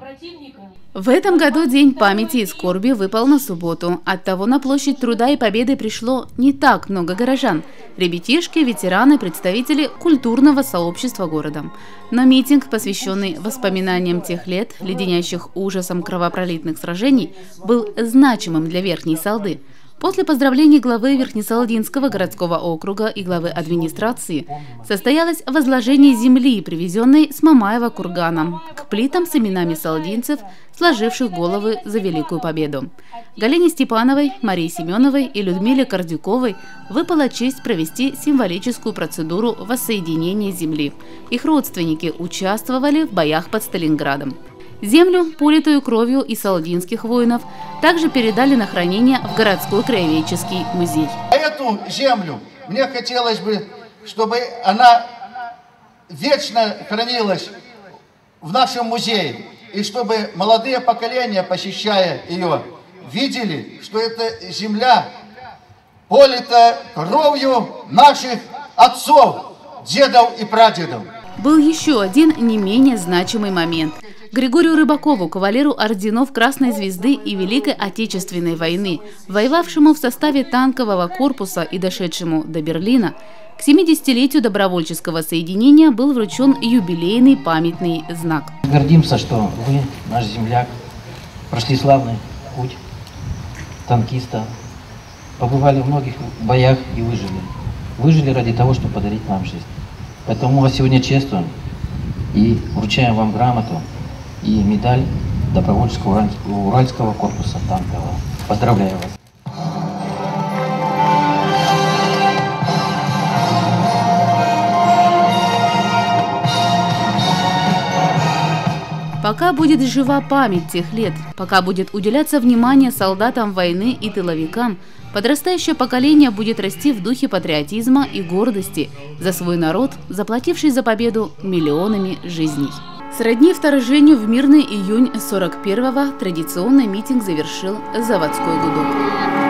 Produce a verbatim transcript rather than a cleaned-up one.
В этом году День памяти и скорби выпал на субботу. Оттого на площадь Труда и Победы пришло не так много горожан. Ребятишки, ветераны, представители культурного сообщества города. Но митинг, посвященный воспоминаниям тех лет, леденящих ужасом кровопролитных сражений, был значимым для Верхней Салды. После поздравлений главы Верхнесалдинского городского округа и главы администрации состоялось возложение земли, привезенной с Мамаева кургана, к плитам с именами салдинцев, сложивших головы за Великую Победу. Галине Степановой, Марии Семеновой и Людмиле Кордюковой выпала честь провести символическую процедуру воссоединения земли. Их родственники участвовали в боях под Сталинградом. Землю, политую кровью и салдинских воинов, также передали на хранение в городской краеведческий музей. Эту землю мне хотелось бы, чтобы она вечно хранилась в нашем музее, и чтобы молодые поколения, посещая ее, видели, что эта земля полита кровью наших отцов, дедов и прадедов. Был еще один не менее значимый момент. Григорию Рыбакову, кавалеру орденов Красной Звезды и Великой Отечественной войны, воевавшему в составе танкового корпуса и дошедшему до Берлина, к семидесятилетию добровольческого соединения был вручен юбилейный памятный знак. Гордимся, что вы, наш земляк, прошли славный путь танкиста, побывали в многих боях и выжили. Выжили ради того, чтобы подарить нам жизнь. Поэтому мы вас сегодня чествуем и вручаем вам грамоту и медаль добровольческого уральского корпуса танкового. Поздравляю вас. Пока будет жива память тех лет, пока будет уделяться внимание солдатам войны и тыловикам, подрастающее поколение будет расти в духе патриотизма и гордости за свой народ, заплативший за победу миллионами жизней. Сродни вторжению в мирный июнь сорок первого традиционный митинг завершил заводской гудок.